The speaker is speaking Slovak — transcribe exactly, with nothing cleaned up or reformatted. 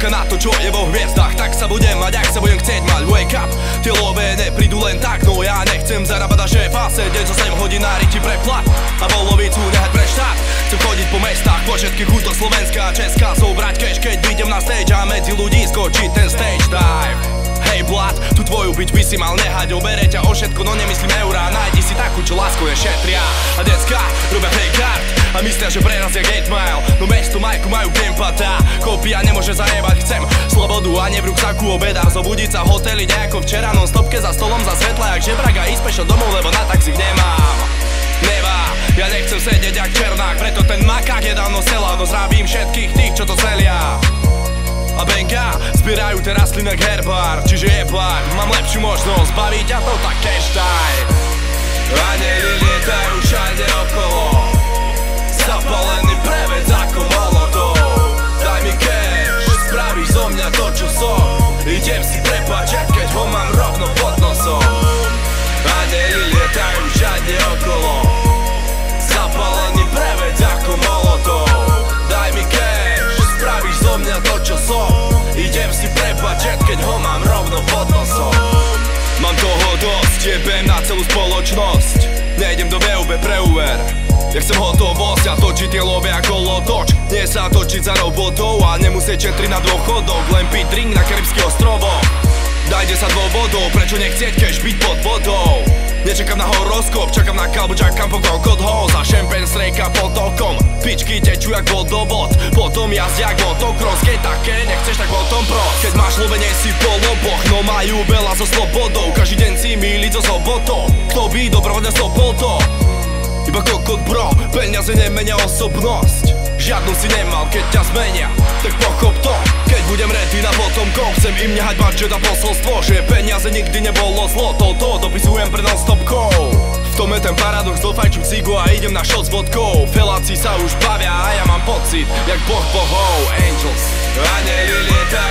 čaká na to, čo je vo hviezdach. Tak sa budem mať, ak sa budem chcieť mať. Wake up, tie love neprídu len tak. No ja nechcem zarábať na šéfa, sedieť zo sedem hodín na riti pre plat a polovicu nehať pre štát. Chcem chodiť po mestách, po všetkých útoch Slovenská a Česká, zobrať cash, keď vyjdem na stage a medzi ľudí skočiť ten stage dive. Hej blat, tu tvoju byť by si mal nehať, obere ťa o všetko, no nemyslím eurá. Nájdi si takú, čo lásku nešetria. A decka robia fake art a myslia, že prerazia gate mile. No mesto majku majú gempata, kopia nemôže zajebať. Chcem slobodu a ne v ruksaku obeda, zobudiť sa v hoteli nejako včera, non stopke za stolom za svetla jak žebrak a ísť pešo domov, lebo na taxík nemám. Nevá, ja nechcem sedieť jak černák, preto ten makák je dávno sela. No zrábím všetkých tých, čo to celia. A benga, zbierajú tie rastliny jak herbár, čiže je plák, mám lepšiu možnosť, baví ťa to, tak cash daj. Anjeli lietajú všade okolo, zapalený prevec ako molotov. Daj mi cash, spravíš zo mňa to, čo som, idem si prepáčať, keď ho mám rovno pod nosom. Anjeli lietajú všade okolo, zapalený prevec ako molotov. Daj mi cash, spravíš zo mňa to, čo som, idem si prepáčať, keď ho mám rovno pod nosom. Mám toho dosť, jebem na celú spoločnosť, nejdem do vé ú bé pre úver. Ja chcem hotovosť a točiť tie love ako lotoč, nie sa točiť za robotou a nemusieť četriť na dôchodok, len piť drink na Karibských ostrovoch. Daj desať vodou, prečo nechcieť cash byť pod vodou? Nečakám na horoskop, čakám na kalbu, čakám po kokot ho. Za šempen strejka pod okom, pičky tečú jak vodovod, potom jazd jak motocross. Keď také nechceš, tak o tom pros. Keď máš love, nie si po loboch, no majú veľa so slobodou. Každý deň si míliť so sobotou, kto by dobrovoľne stopol to? Iba kokot bro, peniaze nemenia osobnosť. Žiadnu si nemal, keď ťa zmenia, tak pochop to. Keď budem ready na potomkov, chcem im nehať budget a posolstvo, že peniaze nikdy nebolo zlo. Toto dopisujem pre non-stopkou. V tom je ten paradox, dofajčím cigu a idem na shot s vodkou. Feláci sa už bavia a ja mám pocit, jak boh bohov. Angels, anjeli lietajú